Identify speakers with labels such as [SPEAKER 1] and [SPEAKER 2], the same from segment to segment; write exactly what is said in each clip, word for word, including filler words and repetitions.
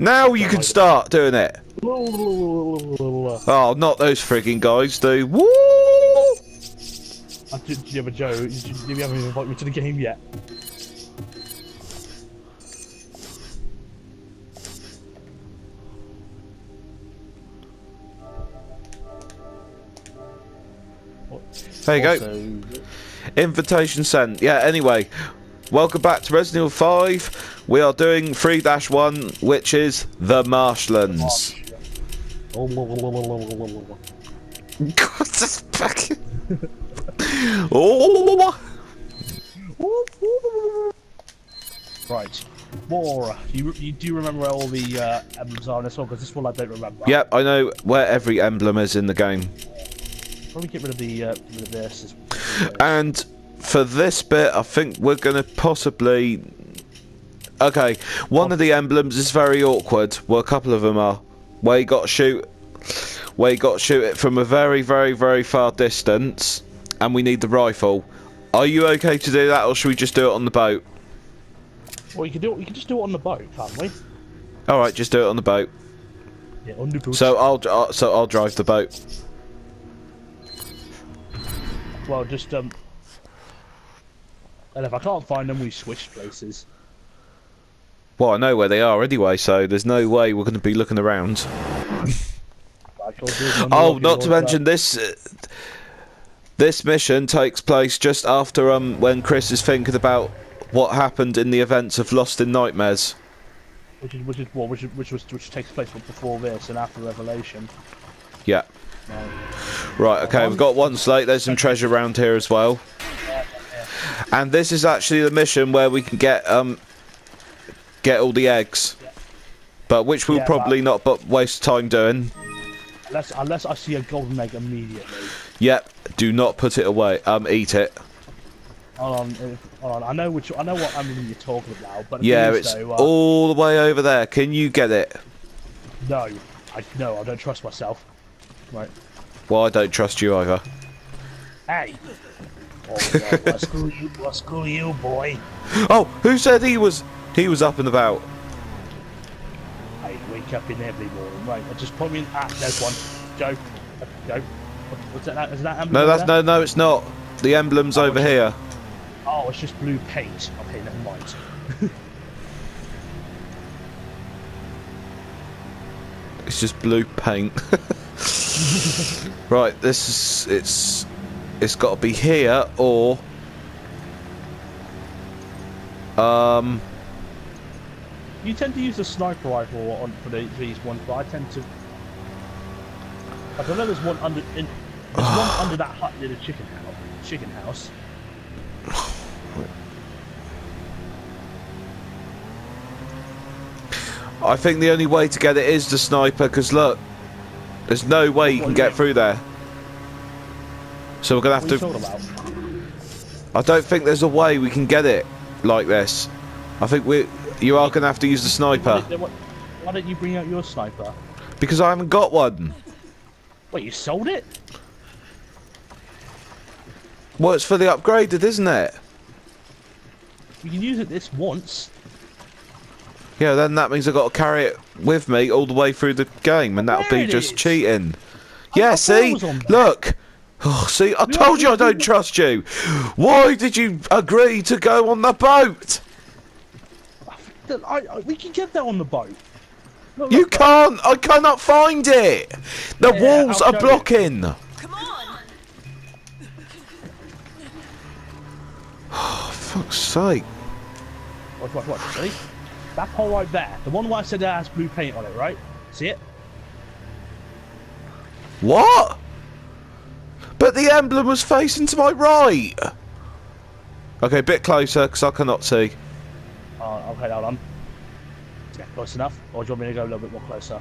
[SPEAKER 1] Now you can start doing it. Oh, not those frigging guys, do. Woo!
[SPEAKER 2] I did, yeah, but Joe, you, you haven't even invited me to the game yet.
[SPEAKER 1] There you
[SPEAKER 2] also,
[SPEAKER 1] go. Invitation sent. Yeah, anyway. Welcome back to Resident Evil five. We are doing three dash one, which is The Marshlands. God, this fucking... oh.
[SPEAKER 2] Right. More. You, you do remember where all the uh, emblems are in this one? Because this one I don't remember.
[SPEAKER 1] Yep, I know where every emblem is in the game.
[SPEAKER 2] Probably get rid of the uh, rid of this.
[SPEAKER 1] And for this bit, I think we're going to possibly... Okay, one of the emblems is very awkward. Well, a couple of them are. Where you got to shoot... Where you got to shoot it from a very, very, very far distance. And we need the rifle. Are you okay to do that, or should we just do it on the boat?
[SPEAKER 2] Well, you can do it. You can just do it on the boat, can't we?
[SPEAKER 1] Alright, just do it on the boat.
[SPEAKER 2] Yeah, on the boat.
[SPEAKER 1] So I'll, uh, so I'll drive the boat.
[SPEAKER 2] Well, just, um... And if I can't find them, we switch places.
[SPEAKER 1] Well, I know where they are anyway, so there's no way we're going to be looking around. Oh, not to mention this... Uh, this mission takes place just after um when Chris is thinking about what happened in the events of Lost in Nightmares.
[SPEAKER 2] Which is which is what which is, which was which takes place before this and after Revelation.
[SPEAKER 1] Yeah.
[SPEAKER 2] Right,
[SPEAKER 1] right okay, we've got one slate. There's some treasure around here as well. And this is actually the mission where we can get um get all the eggs,
[SPEAKER 2] yeah.
[SPEAKER 1] but which we'll
[SPEAKER 2] yeah,
[SPEAKER 1] probably
[SPEAKER 2] but
[SPEAKER 1] not but waste time doing.
[SPEAKER 2] Unless unless I see a golden egg immediately.
[SPEAKER 1] Yep. Do not put it away. Um, eat it.
[SPEAKER 2] Hold on, uh, hold on. I know which. I know what I mean you're talking about, but
[SPEAKER 1] yeah, it's
[SPEAKER 2] though, uh,
[SPEAKER 1] all the way over there. Can you get it?
[SPEAKER 2] No, I no, I don't trust myself. Right.
[SPEAKER 1] Well, I don't trust you either.
[SPEAKER 2] Hey. Oh, yeah, well, screw you, well, screw you, boy.
[SPEAKER 1] Oh, who said he was? He was up and about.
[SPEAKER 2] I wake up in every morning. Right, just put me in. Ah, there's one. Joe, go. What's that? Is that emblem?
[SPEAKER 1] No, that's
[SPEAKER 2] there?
[SPEAKER 1] no, no, it's not. The emblem's
[SPEAKER 2] oh,
[SPEAKER 1] over
[SPEAKER 2] it's
[SPEAKER 1] here.
[SPEAKER 2] Oh, it's just blue paint. Okay, never mind.
[SPEAKER 1] It's just blue paint. Right, this is it's it's got to be here or um.
[SPEAKER 2] You tend to use the sniper rifle on for the, these ones, but I tend to. Like, I know there's one under in, there's one under that hut near the chicken house. Chicken house.
[SPEAKER 1] I think the only way to get it is the sniper, because look, there's no way you can get through there. So we're gonna have
[SPEAKER 2] what are you
[SPEAKER 1] to.
[SPEAKER 2] talking about?
[SPEAKER 1] I don't think there's a way we can get it like this. I think we you are gonna have to use the sniper.
[SPEAKER 2] Why, why don't you bring out your sniper?
[SPEAKER 1] Because I haven't got one.
[SPEAKER 2] Wait, you sold it?
[SPEAKER 1] Well, it's fully upgraded, isn't it?
[SPEAKER 2] You can use it this once.
[SPEAKER 1] Yeah, then that means I've got to carry it with me all the way through the game, and that'll
[SPEAKER 2] There
[SPEAKER 1] be
[SPEAKER 2] it
[SPEAKER 1] just
[SPEAKER 2] is.
[SPEAKER 1] cheating.
[SPEAKER 2] I
[SPEAKER 1] Yeah,
[SPEAKER 2] thought
[SPEAKER 1] see?
[SPEAKER 2] it was on there.
[SPEAKER 1] Look! Oh, see, I told you I don't trust you! Why did you agree to go on the boat?
[SPEAKER 2] I, I, we can get that on the boat. Look,
[SPEAKER 1] You
[SPEAKER 2] look,
[SPEAKER 1] can't! I cannot find it! The
[SPEAKER 2] Yeah,
[SPEAKER 1] walls
[SPEAKER 2] I'll
[SPEAKER 1] are
[SPEAKER 2] show you.
[SPEAKER 1] blocking!
[SPEAKER 3] Come on!
[SPEAKER 1] Oh, fuck's sake.
[SPEAKER 2] Watch, watch, watch. See? That pole right there. The one where I said that has blue paint on it, right? See it?
[SPEAKER 1] What? But the emblem was facing to my right! Okay, a bit closer, because I cannot see.
[SPEAKER 2] Oh, okay, hold on. Yeah, close enough? Or do you want me to go a little bit more closer?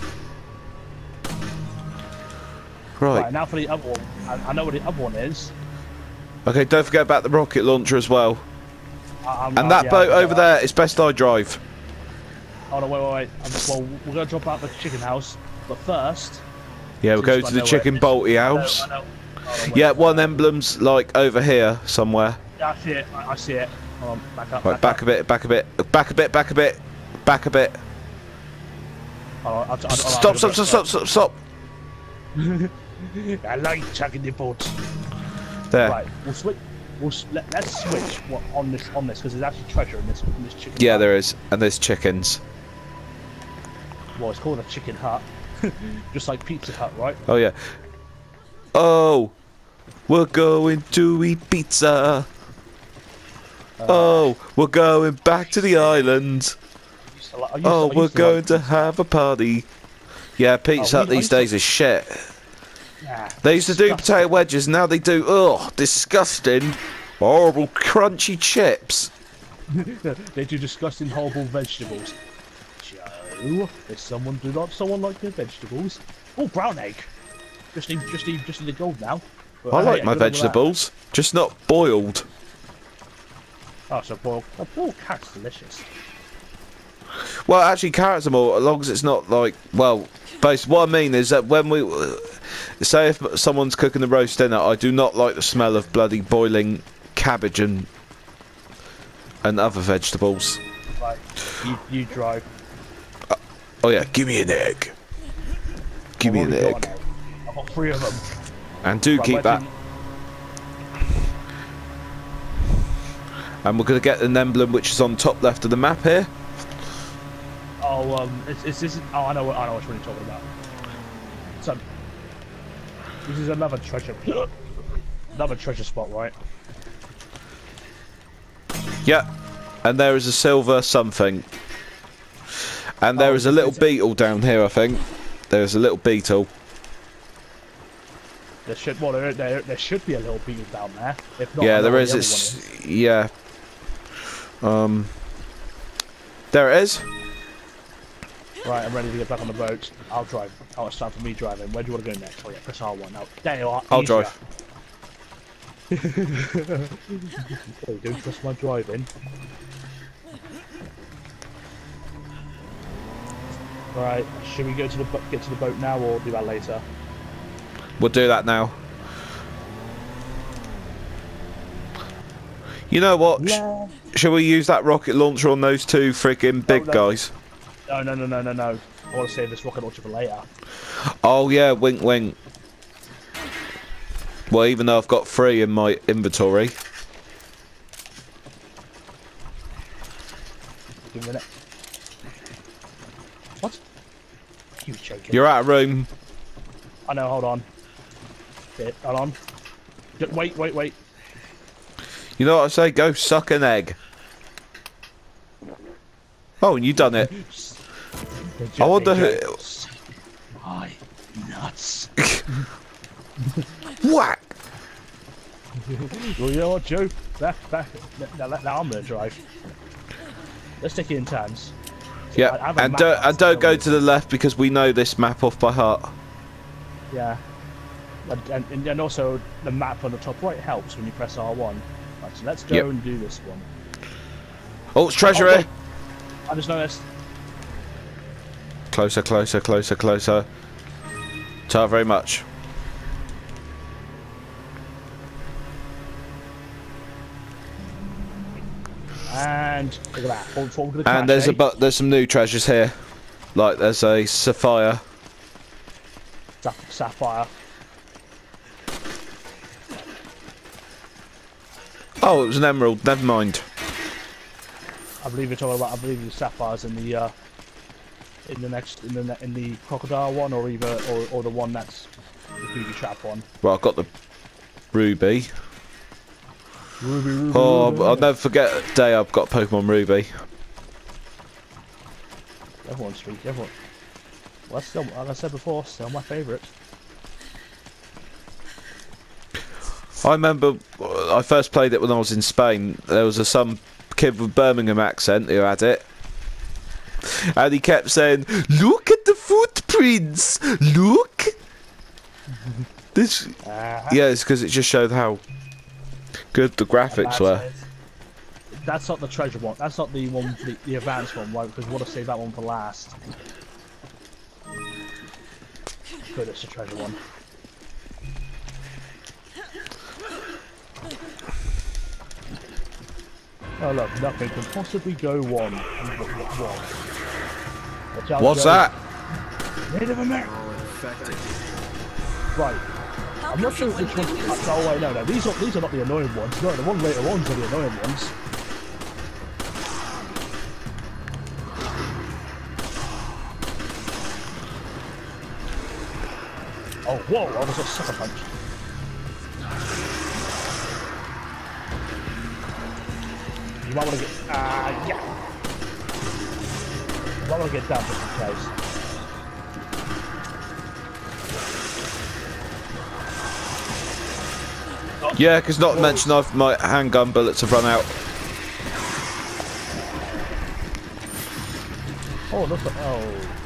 [SPEAKER 1] Right.
[SPEAKER 2] Right, now for the other one. I, I know what the other one is.
[SPEAKER 1] Okay, don't forget about the rocket launcher as well.
[SPEAKER 2] I, I'm,
[SPEAKER 1] And
[SPEAKER 2] uh,
[SPEAKER 1] that
[SPEAKER 2] yeah,
[SPEAKER 1] boat
[SPEAKER 2] I'll
[SPEAKER 1] over
[SPEAKER 2] do that.
[SPEAKER 1] there is best I drive.
[SPEAKER 2] Hold on, wait, wait, wait. Um, well, we're going to drop out the chicken house. But first...
[SPEAKER 1] Yeah, we'll go
[SPEAKER 2] just
[SPEAKER 1] to
[SPEAKER 2] I
[SPEAKER 1] the
[SPEAKER 2] know
[SPEAKER 1] chicken
[SPEAKER 2] where it
[SPEAKER 1] bolty
[SPEAKER 2] is. I know,
[SPEAKER 1] house.
[SPEAKER 2] I know. Hold on, wait.
[SPEAKER 1] Yeah, one emblem's like over here somewhere.
[SPEAKER 2] Yeah, I see it. I, I see it. Hold on, back up,
[SPEAKER 1] Right,
[SPEAKER 2] back,
[SPEAKER 1] back
[SPEAKER 2] up.
[SPEAKER 1] a bit, back a bit, back a bit, back a bit, back a bit.
[SPEAKER 2] I'll, I'll, I'll, I'll
[SPEAKER 1] Stop, stop, stop, stop, stop, stop.
[SPEAKER 2] I like chugging the boat.
[SPEAKER 1] There.
[SPEAKER 2] Right, we'll switch. We'll s- let, let's switch what, on this on this because there's actually treasure in this in this chicken.
[SPEAKER 1] Yeah,
[SPEAKER 2] hut.
[SPEAKER 1] there is, and there's chickens.
[SPEAKER 2] Well, it's called a chicken hut, just like Pizza Hut, right?
[SPEAKER 1] Oh yeah. Oh, we're going to eat pizza.
[SPEAKER 2] Uh,
[SPEAKER 1] Oh, we're going back to the island.
[SPEAKER 2] I used to li- I used to-
[SPEAKER 1] Oh,
[SPEAKER 2] I
[SPEAKER 1] we're
[SPEAKER 2] used to
[SPEAKER 1] going
[SPEAKER 2] like
[SPEAKER 1] to
[SPEAKER 2] pizza.
[SPEAKER 1] have a party. Yeah, Pizza
[SPEAKER 2] Oh,
[SPEAKER 1] Hut
[SPEAKER 2] we- I
[SPEAKER 1] these
[SPEAKER 2] used to-
[SPEAKER 1] days is shit.
[SPEAKER 2] Nah,
[SPEAKER 1] They used to do
[SPEAKER 2] disgusting.
[SPEAKER 1] potato wedges, now they do, ugh, disgusting, horrible, crunchy chips.
[SPEAKER 2] They do disgusting, horrible vegetables. Joe, is someone do not someone like their vegetables? Oh, brown egg. Just need, just need, just need the gold now. But,
[SPEAKER 1] I
[SPEAKER 2] uh,
[SPEAKER 1] like
[SPEAKER 2] yeah,
[SPEAKER 1] my
[SPEAKER 2] good on with that.
[SPEAKER 1] vegetables, just not boiled.
[SPEAKER 2] Oh, so boiled, a boiled carrot's delicious.
[SPEAKER 1] Well, actually, carrots are more, as long as it's not like, well, basically, what I mean is that when we, uh, say if someone's cooking the roast dinner, I do not like the smell of bloody boiling cabbage and, and other vegetables.
[SPEAKER 2] Right, you, you drive.
[SPEAKER 1] Oh yeah, give me an egg. Give me
[SPEAKER 2] I've
[SPEAKER 1] an
[SPEAKER 2] already got
[SPEAKER 1] egg.
[SPEAKER 2] an egg. I've got three of them.
[SPEAKER 1] And do
[SPEAKER 2] Right,
[SPEAKER 1] keep
[SPEAKER 2] where
[SPEAKER 1] that.
[SPEAKER 2] do you-
[SPEAKER 1] And we're going to get an emblem which is on top left of the map here.
[SPEAKER 2] Oh, um, it's, it's this. Oh, I know what I know what you're talking about. So, this is another treasure, another treasure spot, right?
[SPEAKER 1] Yeah. And there is a silver something. And there
[SPEAKER 2] Oh,
[SPEAKER 1] is a little
[SPEAKER 2] it's a-
[SPEAKER 1] beetle down here, I think. There's a little beetle.
[SPEAKER 2] There should well, there, there, there should be a little beetle down there. If not, I
[SPEAKER 1] Yeah,
[SPEAKER 2] know
[SPEAKER 1] there
[SPEAKER 2] where
[SPEAKER 1] is.
[SPEAKER 2] the other
[SPEAKER 1] It's,
[SPEAKER 2] one is.
[SPEAKER 1] yeah. Um. There it is.
[SPEAKER 2] Right, I'm ready to get back on the boat. I'll drive. Oh, it's time for me driving. Where do you want to go next? Oh yeah, press R one. Now, there you are.
[SPEAKER 1] I'll
[SPEAKER 2] easier.
[SPEAKER 1] drive.
[SPEAKER 2] Oh, you don't trust my driving. Right, should we go to the bo- get to the boat now or do that later?
[SPEAKER 1] We'll do that now. You know what? Sh-
[SPEAKER 2] Yeah.
[SPEAKER 1] shall we use that rocket launcher on those two freaking big
[SPEAKER 2] no.
[SPEAKER 1] guys?
[SPEAKER 2] No, no, no, no, no, no. I want to save this rocket launcher for later.
[SPEAKER 1] Oh yeah, wink wink. Well, even though I've got three in my inventory.
[SPEAKER 2] Give me a minute. What? You joking?
[SPEAKER 1] You're out of room.
[SPEAKER 2] I know. Hold on. Bit. Hold on. Ju- Wait, wait, wait.
[SPEAKER 1] You know what I say? Go suck an egg. Oh, and you done it. I wonder who.
[SPEAKER 2] My nuts.
[SPEAKER 1] Whack!
[SPEAKER 2] Well, you know what, Joe? That, that, now, now, now I'm gonna drive. Let's take it in turns.
[SPEAKER 1] Yeah,
[SPEAKER 2] I have a
[SPEAKER 1] and
[SPEAKER 2] map
[SPEAKER 1] don't
[SPEAKER 2] that's
[SPEAKER 1] and don't go
[SPEAKER 2] telling
[SPEAKER 1] to the left because we know this map off by heart.
[SPEAKER 2] Yeah. And, and, and also, the map on the top right helps when you press R one. Right, so let's go
[SPEAKER 1] Yep.
[SPEAKER 2] and do this one.
[SPEAKER 1] Oh, it's treasure
[SPEAKER 2] Oh,
[SPEAKER 1] here.
[SPEAKER 2] I just noticed.
[SPEAKER 1] Closer, closer, closer, closer. Ta very much.
[SPEAKER 2] And look at that. Forward, forward to the
[SPEAKER 1] And
[SPEAKER 2] crash,
[SPEAKER 1] there's
[SPEAKER 2] eh?
[SPEAKER 1] a bu there's some new treasures here. Like there's a sapphire.
[SPEAKER 2] Sap- sapphire.
[SPEAKER 1] Oh, it was an emerald. Never mind.
[SPEAKER 2] I believe you're talking about. I believe the sapphires in the uh, in the next in the ne- in the crocodile one, or either or, or the one that's the booby trap one.
[SPEAKER 1] Well, I've got the ruby.
[SPEAKER 2] Ruby, ruby,
[SPEAKER 1] Oh,
[SPEAKER 2] ruby.
[SPEAKER 1] I'll never forget the day I've got Pokemon Ruby.
[SPEAKER 2] Everyone's streak. Everyone. Well, that's still, like I said before, still my favourite.
[SPEAKER 1] I remember uh, I first played it when I was in Spain. There was a, some kid with Birmingham accent who had it. And he kept saying, "Look at the footprints! Look!" This,
[SPEAKER 2] Uh,
[SPEAKER 1] yeah, it's because it just showed how good the graphics
[SPEAKER 2] that's
[SPEAKER 1] were.
[SPEAKER 2] it. That's not the treasure one. That's not the one, the, the advanced one, right? Because we want to save that one for last. Good, it's the treasure one. Oh look, nothing can possibly go wrong. Watch out,
[SPEAKER 1] What's
[SPEAKER 2] Joe.
[SPEAKER 1] that?
[SPEAKER 2] Native American.
[SPEAKER 3] All infected.
[SPEAKER 2] Right. I'm not sure which ones. Oh wait, no, no. These are these are not the annoying ones. No, the one later ones are the annoying ones. Oh, whoa! I was a sucker punch. You might want to get. Ah, uh, yeah. You might want to get down just in case.
[SPEAKER 1] Yeah, because not to mention I've my handgun bullets have run out.
[SPEAKER 2] Oh, look at oh.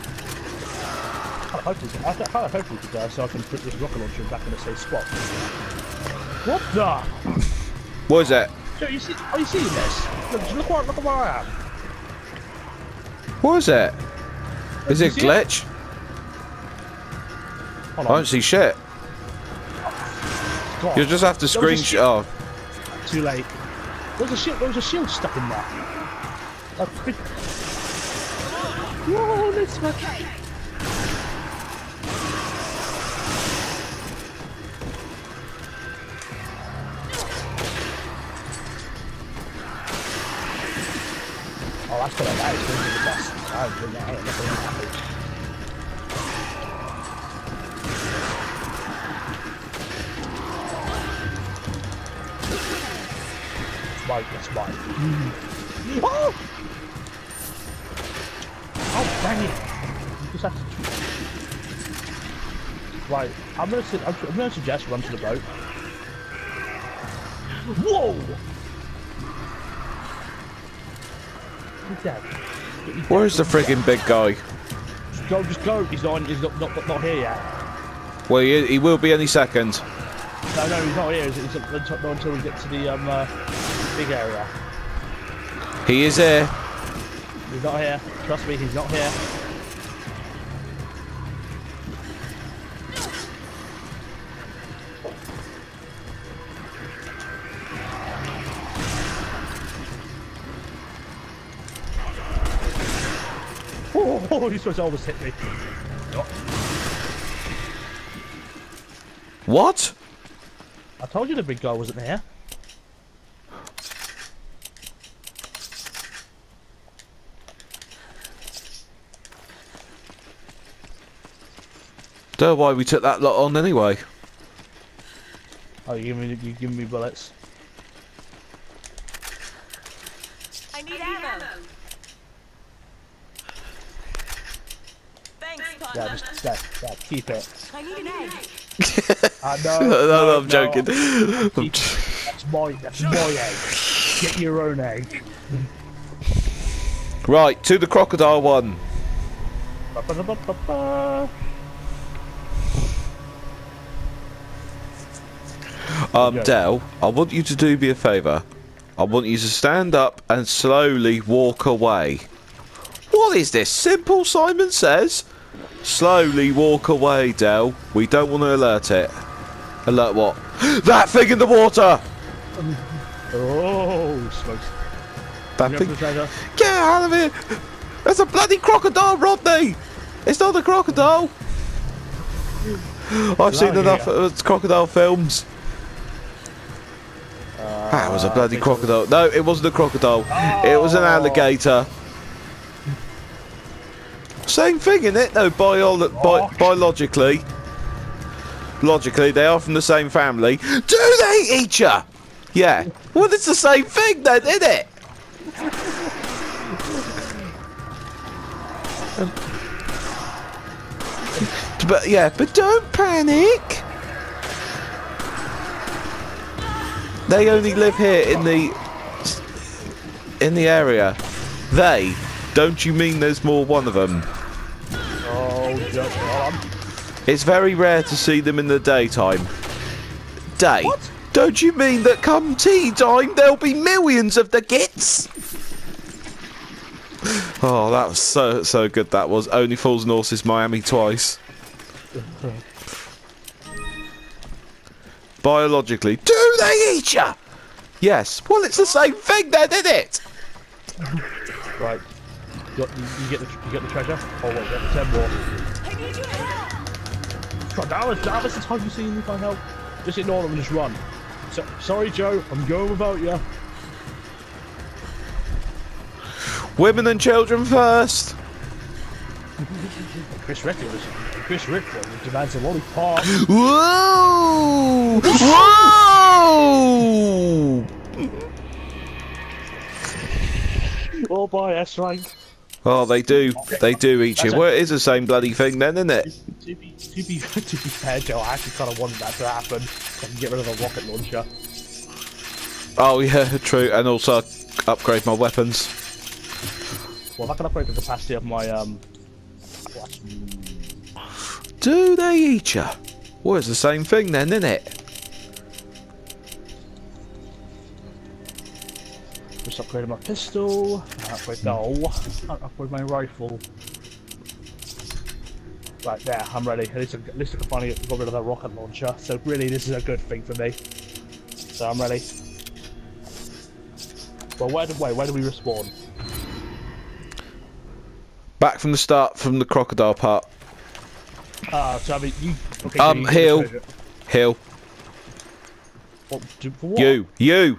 [SPEAKER 2] I hope we can, I hope hopefully we can die so I can put this rocket launcher back in the safe spot. What the?
[SPEAKER 1] What is that?
[SPEAKER 2] So you see, are you seeing this? Look, look, where, look at where I am.
[SPEAKER 1] What is that? Is it a glitch?
[SPEAKER 2] Hold
[SPEAKER 1] I
[SPEAKER 2] on.
[SPEAKER 1] don't see shit.
[SPEAKER 2] God.
[SPEAKER 1] You'll just have to screenshot. Oh,
[SPEAKER 2] Too late. There was a shield. There was a shield stuck in there. A big... Whoa, this one. Oh, that's gonna that is going to be the best. I'm doing that. I'm not going to be happy. Mine, it's mine. Mm. Oh! Oh, dang it! You just have to... Right, I'm gonna, su I'm, I'm gonna suggest run to the boat. Whoa! He's dead. He's
[SPEAKER 1] where's the
[SPEAKER 2] dead.
[SPEAKER 1] friggin' big guy?
[SPEAKER 2] Just go, just go. He's not, he's not, not, not here yet.
[SPEAKER 1] Well, he, he will be any second.
[SPEAKER 2] No, no, he's not here. He's, he's not, not until we get to the um, uh, big area.
[SPEAKER 1] He is here.
[SPEAKER 2] He's not here. Trust me, he's not here. Oh, oh, you're supposed to almost hit me.
[SPEAKER 1] What?
[SPEAKER 2] I told you the big guy wasn't here.
[SPEAKER 1] Don't know why we took that lot on anyway.
[SPEAKER 2] Oh, you give me, you give me bullets.
[SPEAKER 4] I need ammo. Thanks, partner.
[SPEAKER 2] Yeah, just that, that, keep it.
[SPEAKER 4] I need an egg.
[SPEAKER 2] I know.
[SPEAKER 1] no, no, no, I'm
[SPEAKER 2] no.
[SPEAKER 1] joking.
[SPEAKER 2] Keep, that's my, that's my egg. Get your own egg.
[SPEAKER 1] Right, to the crocodile one.
[SPEAKER 2] Ba -ba -ba -ba -ba.
[SPEAKER 1] Um,
[SPEAKER 2] Yeah.
[SPEAKER 1] Del, I want you to do me a favour. I want you to stand up and slowly walk away. What is this? Simple, Simon says. Slowly walk away, Del. We don't want to alert it. Alert what? That thing in the water!
[SPEAKER 2] Oh, smokes.
[SPEAKER 1] That
[SPEAKER 2] You
[SPEAKER 1] thing.
[SPEAKER 2] have the treasure?
[SPEAKER 1] Get out of here! There's a bloody crocodile, Rodney! It's not a crocodile! I've seen enough
[SPEAKER 2] Alligator.
[SPEAKER 1] uh, crocodile films. That was a bloody crocodile. No, it wasn't a crocodile. It was an alligator. Same thing, innit? No, bio bi biologically. Logically, they are from the same family. Do they eat ya? Yeah. Well, it's the same thing then, isn't it? But yeah, but don't panic. They only live here in the in the area. They? Don't you mean there's more one of them?
[SPEAKER 2] Oh, just hold on.
[SPEAKER 1] It's very rare to see them in the daytime. Day?
[SPEAKER 2] What?
[SPEAKER 1] Don't you mean that come tea time there'll be millions of the gits? Oh, that was so so good. That was Only Fools and Horses Miami twice. Biologically, do they eat ya? Yes. Well, it's the same thing then, isn't it?
[SPEAKER 2] Right. You, got, you, you get the you get the treasure. Oh wait, you have the ten more.
[SPEAKER 4] need your help.
[SPEAKER 2] God, that was, that was the time you see me find help. Just ignore them and just run. So, sorry, Joe, I'm going without you.
[SPEAKER 1] Women and children first.
[SPEAKER 2] Chris Redfield is Chris Redfield demands a lollipop.
[SPEAKER 1] Whoa! Whoa!
[SPEAKER 2] Oh boy, S rank.
[SPEAKER 1] Oh, they do. They do eat you.
[SPEAKER 2] That's a-
[SPEAKER 1] Well, it is the same bloody thing then, isn't it?
[SPEAKER 2] To be, to be, to be fair, Joe, I actually kind of wanted that to happen. So I can get rid of the rocket launcher.
[SPEAKER 1] Oh, yeah, true. And also upgrade my weapons.
[SPEAKER 2] Well, I can upgrade the capacity of my um. What?
[SPEAKER 1] Do they eat you? Well, it's the same thing then, isn't it?
[SPEAKER 2] Just upgraded my pistol. Upgrade no. Upgrade my rifle. Right there, I'm ready. At least, I- at least I can finally get rid of that rocket launcher. So really, this is a good thing for me. So I'm ready. Well, where do wait? Where do we respawn?
[SPEAKER 1] Back from the start, from the crocodile part.
[SPEAKER 2] Ah, uh, so I mean, you. Okay, so
[SPEAKER 1] Um,
[SPEAKER 2] you
[SPEAKER 1] heal.
[SPEAKER 2] treasure.
[SPEAKER 1] Hill.
[SPEAKER 2] What, do, for what?
[SPEAKER 1] You. You.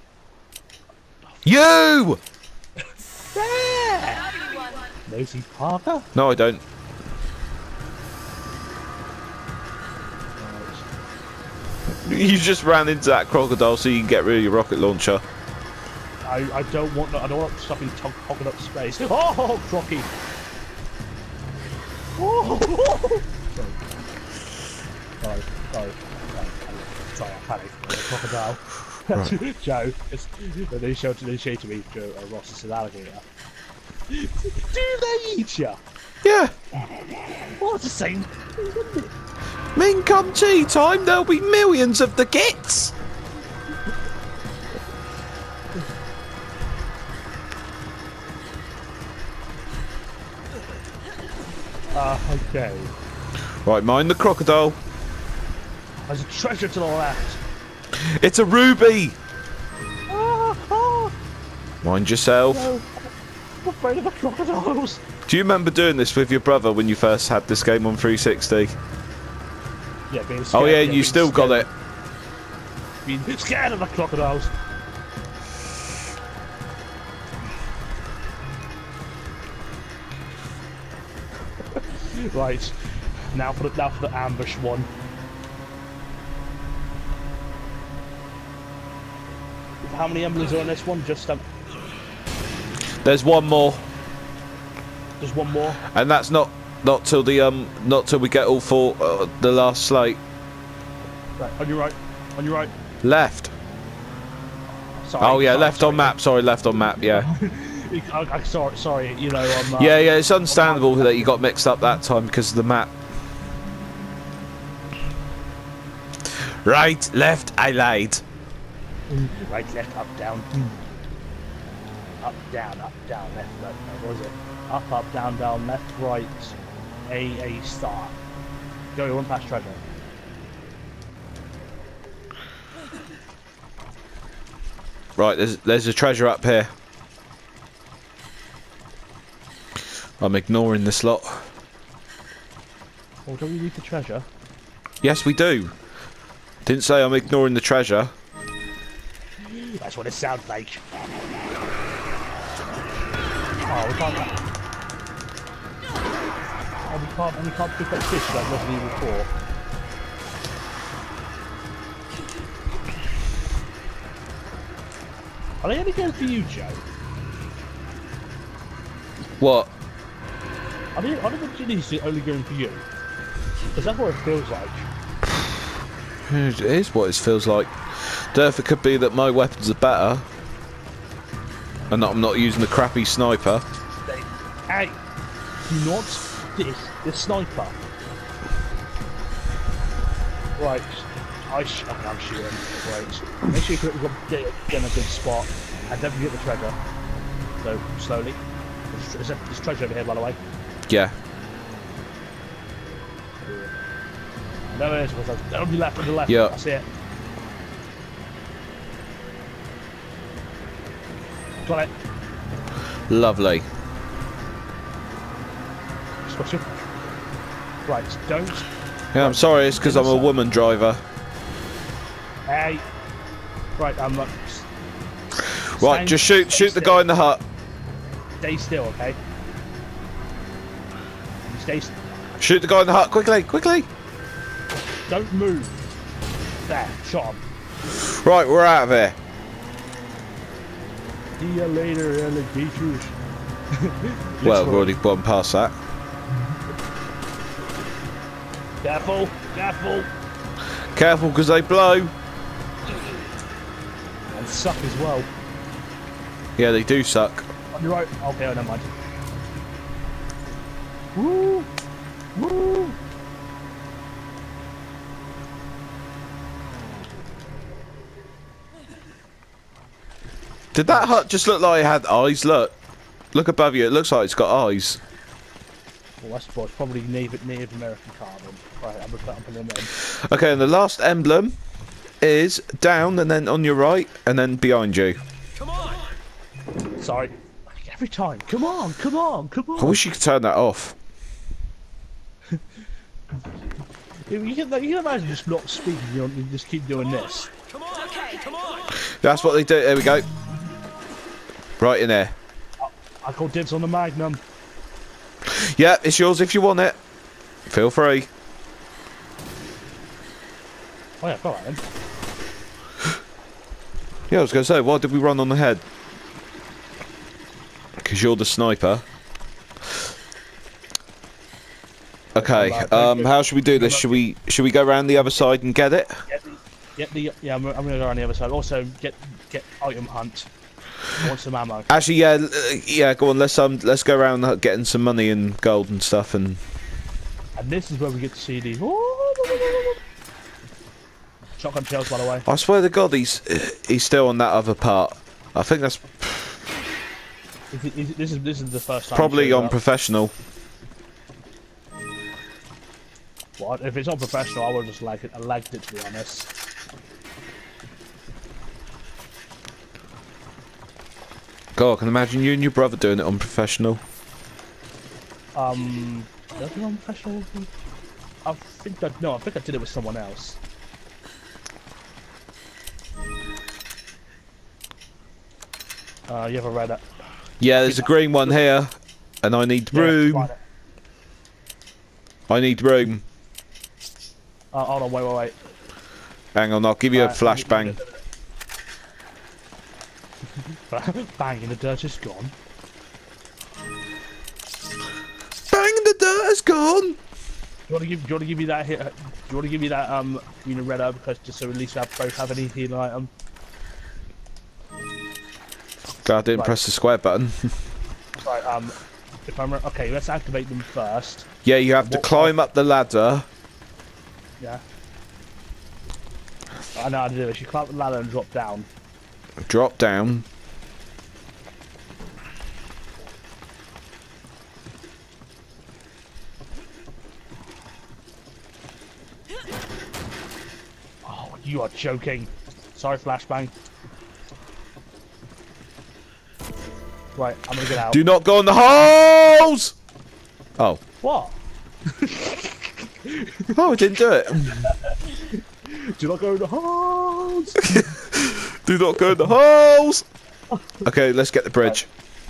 [SPEAKER 1] You!
[SPEAKER 4] Everyone.
[SPEAKER 2] Maisie Parker.
[SPEAKER 1] No, I don't. You just ran into that crocodile so you can get rid of your rocket launcher.
[SPEAKER 2] I, I don't want I don't want something to hogging up space. Oh, Crocky! Oh, sorry, sorry, sorry, sorry, I panicked. Crocodile.
[SPEAKER 1] Right.
[SPEAKER 2] Joe, it's, they showed they showed to me Joe uh, Ross is an alligator. Do they eat ya?
[SPEAKER 1] Yeah.
[SPEAKER 2] Well, it's the same.
[SPEAKER 1] Mean come tea time, there'll be millions of the gits.
[SPEAKER 2] Uh, okay.
[SPEAKER 1] Right, mind the crocodile.
[SPEAKER 2] There's a treasure to the left.
[SPEAKER 1] It's a ruby.
[SPEAKER 2] Ah, ah,
[SPEAKER 1] Mind yourself.
[SPEAKER 2] no. I'm afraid of the crocodiles.
[SPEAKER 1] Do you remember doing this with your brother when you first had this game on three sixty?
[SPEAKER 2] Yeah, being
[SPEAKER 1] Oh
[SPEAKER 2] scared,
[SPEAKER 1] yeah, and you
[SPEAKER 2] being
[SPEAKER 1] still got
[SPEAKER 2] scared,
[SPEAKER 1] it.
[SPEAKER 2] Being scared of the crocodiles. Right, now for the now for the ambush one. How many emblems are on this one? Just um,
[SPEAKER 1] There's one more,
[SPEAKER 2] just one more.
[SPEAKER 1] and that's not not till the um not till we get all four uh, the last slate
[SPEAKER 2] Right, on your right, on your right.
[SPEAKER 1] left.
[SPEAKER 2] Sorry.
[SPEAKER 1] Oh yeah,
[SPEAKER 2] sorry,
[SPEAKER 1] left
[SPEAKER 2] sorry.
[SPEAKER 1] on map. Sorry, left on map. Yeah.
[SPEAKER 2] I, I, sorry, sorry. You know, I'm. Uh,
[SPEAKER 1] Yeah, yeah. It's understandable that you got mixed up that time because of the map. Right, left. I lied.
[SPEAKER 2] Right, left, up, down. Up, down, up, down, left, left. What was it? Up, up, down, down, left, right. A, A, start. Go one past treasure.
[SPEAKER 1] Right, there's there's a treasure up here. I'm ignoring this lot.
[SPEAKER 2] Oh, don't we need the treasure?
[SPEAKER 1] Yes, we do. Didn't say I'm ignoring the treasure.
[SPEAKER 2] That's what it sounds like. Oh, we can't. Oh, we can't. And we can't pick up fish like Resident Evil four. Are they only going for you, Joe?
[SPEAKER 1] What?
[SPEAKER 2] Are they? Are the Virginians only going for you? Because that's what it feels like.
[SPEAKER 1] It is what it feels like. Therefore, it could be that my weapons are better, and that I'm not using the crappy sniper.
[SPEAKER 2] Hey, do not diss the sniper. Right, I sh okay, I'm shooting. Right, make sure you get, get in a good spot, and don't forget the treasure. So slowly. There's, there's, there's treasure over here, by the way.
[SPEAKER 1] Yeah.
[SPEAKER 2] No, it is. On the left, on the left.
[SPEAKER 1] Yeah.
[SPEAKER 2] I see it. Got it.
[SPEAKER 1] Lovely.
[SPEAKER 2] Smash it. Right, don't.
[SPEAKER 1] Yeah, I'm sorry, it's because I'm a woman driver.
[SPEAKER 2] Hey. Right, I'm not.
[SPEAKER 1] Right,
[SPEAKER 2] Stand-
[SPEAKER 1] just shoot,
[SPEAKER 2] stay
[SPEAKER 1] shoot the
[SPEAKER 2] still.
[SPEAKER 1] guy in the hut.
[SPEAKER 2] Stay still, okay? You stay. St
[SPEAKER 1] Shoot the guy in the hut, quickly, quickly.
[SPEAKER 2] don't move. There, shot him.
[SPEAKER 1] Right, we're out of here.
[SPEAKER 2] See you later, alligators.
[SPEAKER 1] Well, we've already gone past that.
[SPEAKER 2] Careful, careful.
[SPEAKER 1] Careful, because they blow.
[SPEAKER 2] And suck as well.
[SPEAKER 1] Yeah, they do suck.
[SPEAKER 2] On your right. Okay, oh, never mind. Woo! Woo!
[SPEAKER 1] Did that hut just look like it had eyes? Look. Look above you, it looks like it's got eyes.
[SPEAKER 2] Well, that's well, it's probably Native, Native American carbon. Right, I'm gonna put up in the name.
[SPEAKER 1] Okay, and the last emblem is down and then on your right and then behind you.
[SPEAKER 4] Come on.
[SPEAKER 2] Sorry. Every time. Come on, come on, come on.
[SPEAKER 1] I wish you could turn that off.
[SPEAKER 2] You can, you can imagine just not speaking, you, know, you just keep doing this.
[SPEAKER 4] Come on. Okay, come on.
[SPEAKER 1] That's what they do. There we go. Right in there.
[SPEAKER 2] I call dibs on the Magnum.
[SPEAKER 1] Yeah, it's yours if you want it. Feel free.
[SPEAKER 2] Oh yeah, go on then.
[SPEAKER 1] Yeah, I was going to say, why did we run on the head? Because you're the sniper. Okay, um, how should we do this? Should we should we go around the other side and get it?
[SPEAKER 2] Get the, get the yeah, I'm, I'm gonna go on the other side. Also, get get item hunt. I want some ammo.
[SPEAKER 1] Actually, yeah, uh, yeah. Go on, let's um, let's go around uh, getting some money and gold and stuff, and
[SPEAKER 2] And this is where we get to see the shotgun shells, by the way.
[SPEAKER 1] I swear to God, he's he's still on that other part. I think that's
[SPEAKER 2] Is it, is it, this is this is the first time.
[SPEAKER 1] probably
[SPEAKER 2] I'm
[SPEAKER 1] on
[SPEAKER 2] sure
[SPEAKER 1] professional.
[SPEAKER 2] What? If it's not professional, I would have just lagged it, I lagged it to be honest.
[SPEAKER 1] God, I can imagine you and your brother doing it on professional.
[SPEAKER 2] Um, did I do it on professional? I think that no, I think I did it with someone else. Uh, you ever read it?
[SPEAKER 1] Yeah, there's a green one here, and I need
[SPEAKER 2] Yeah,
[SPEAKER 1] room.
[SPEAKER 2] find it.
[SPEAKER 1] I need room.
[SPEAKER 2] Uh, hold on, wait, wait, wait.
[SPEAKER 1] Hang on, I'll give you a
[SPEAKER 2] Right,
[SPEAKER 1] flashbang.
[SPEAKER 2] Bang in the dirt is gone.
[SPEAKER 1] Bang, the dirt is gone.
[SPEAKER 2] Do you want to give? Do you want to give me that hit? Do you want to give me that um, you know, red herb because just so at least we have both have any healing item.
[SPEAKER 1] God, I didn't
[SPEAKER 2] Right.
[SPEAKER 1] press the square button.
[SPEAKER 2] Right. Um, if I'm re- okay, let's activate them first.
[SPEAKER 1] Yeah, you have to
[SPEAKER 2] What-
[SPEAKER 1] climb up the ladder.
[SPEAKER 2] Yeah. I know how to do it. You climb up the ladder and drop down.
[SPEAKER 1] Drop down.
[SPEAKER 2] Oh, you are joking. Sorry, flashbang. Right, I'm gonna get out.
[SPEAKER 1] Do not go in the holes! Oh.
[SPEAKER 2] What?
[SPEAKER 1] Oh, I didn't do it.
[SPEAKER 2] Do not go in the holes.
[SPEAKER 1] Do not go in the holes! Okay, let's get the bridge.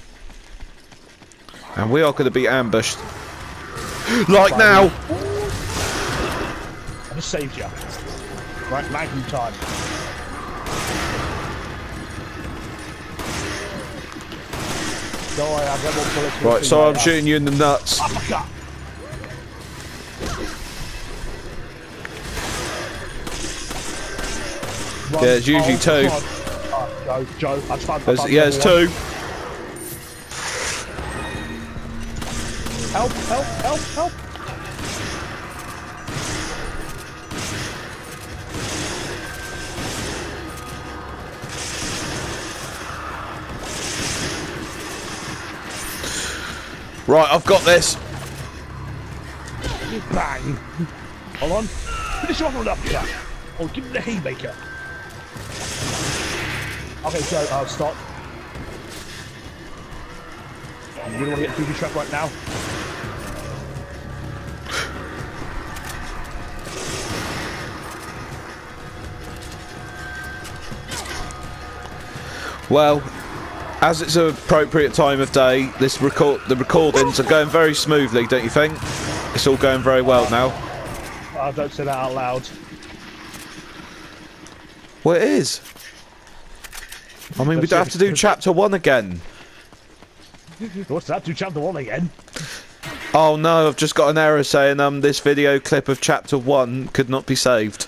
[SPEAKER 1] And we are going to be ambushed. Like now!
[SPEAKER 2] I just saved you. Right, Magnum time. Don't worry, I've got more bullets.
[SPEAKER 1] Right, so I'm shooting you in the nuts.
[SPEAKER 2] Uppercut. Run.
[SPEAKER 1] Yeah, there's usually
[SPEAKER 2] Oh,
[SPEAKER 1] two.
[SPEAKER 2] God. Oh, Joe, Joe, I found, I
[SPEAKER 1] There's,
[SPEAKER 2] found
[SPEAKER 1] yeah, there's
[SPEAKER 2] another
[SPEAKER 1] two.
[SPEAKER 2] one. Help, help, help, help.
[SPEAKER 1] Right, I've got this.
[SPEAKER 2] Bang. Hold on. Finish off with an uppercut. Oh, give me the haymaker. Okay, Joe, uh, stop. You really want to get through the trap right now?
[SPEAKER 1] Well, as it's an appropriate time of day, this record the recordings are going very smoothly, don't you think? It's all going very well now.
[SPEAKER 2] I don't say that out loud.
[SPEAKER 1] Well, it is. I mean, we don't have to do chapter one again.
[SPEAKER 2] What's that? Do chapter one again?
[SPEAKER 1] Oh no, I've just got an error saying um this video clip of chapter one could not be saved.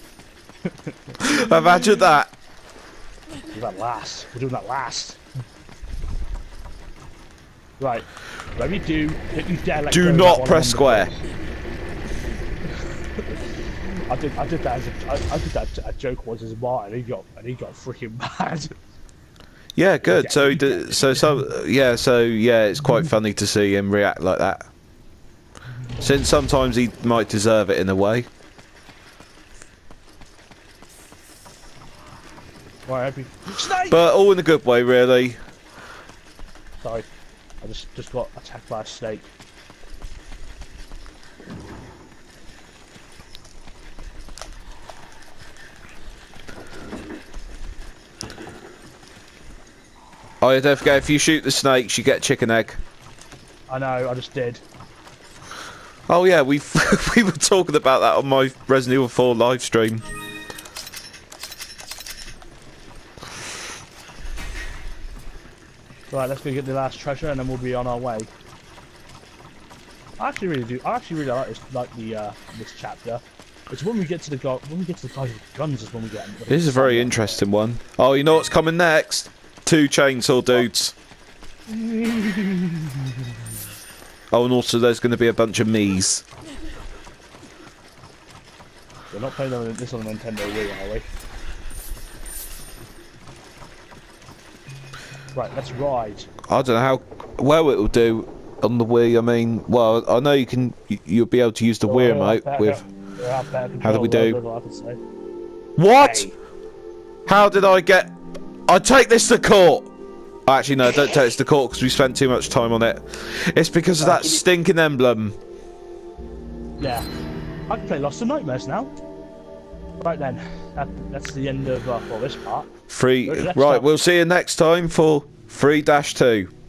[SPEAKER 1] Imagine that.
[SPEAKER 2] We'll do that last. We're doing that last. Right. Ready, do. Don't you dare let
[SPEAKER 1] Do
[SPEAKER 2] go of
[SPEAKER 1] not
[SPEAKER 2] that one
[SPEAKER 1] press
[SPEAKER 2] on the
[SPEAKER 1] square.
[SPEAKER 2] base. I did. I did that as a. I, I did that a joke once as a bar, and he got and he got freaking mad.
[SPEAKER 1] Yeah, good. So he did, so so yeah, so yeah, it's quite funny to see him react like that. Since sometimes he might deserve it in a way.
[SPEAKER 2] Right, happy. Snake!
[SPEAKER 1] But all in a good way, really.
[SPEAKER 2] Sorry, I just just got attacked by a snake.
[SPEAKER 1] Oh, yeah, don't forget, if you shoot the snakes, you get chicken egg.
[SPEAKER 2] I know, I just did.
[SPEAKER 1] Oh yeah, we we were talking about that on my Resident Evil four live stream.
[SPEAKER 2] Right, let's go get the last treasure, and then we'll be on our way. I actually really do. I actually really like this, like the uh, this chapter. It's when we get to the guy, when we get to the guys with guns is when we get.
[SPEAKER 1] This is a very interesting one. Oh, you know what's coming next? Two chainsaw dudes. Oh, and also there's going to be a bunch of me's.
[SPEAKER 2] We're not playing on this on a Nintendo Wii, are we? Right, let's ride.
[SPEAKER 1] I don't know how well it'll do on the Wii. I mean, well, I know you can. You'll be able to use the Wii remote with. How do we do? What?
[SPEAKER 2] Hey.
[SPEAKER 1] How did I get? I take this to court. Actually, no, don't take this to court because we spent too much time on it. It's because of that stinking emblem.
[SPEAKER 2] Yeah, I can play Lost in Nightmares now. Right then, that, that's the end of uh, well, this part.
[SPEAKER 1] Three.
[SPEAKER 2] Let's
[SPEAKER 1] Right,
[SPEAKER 2] start.
[SPEAKER 1] we'll see you next time for three dash two.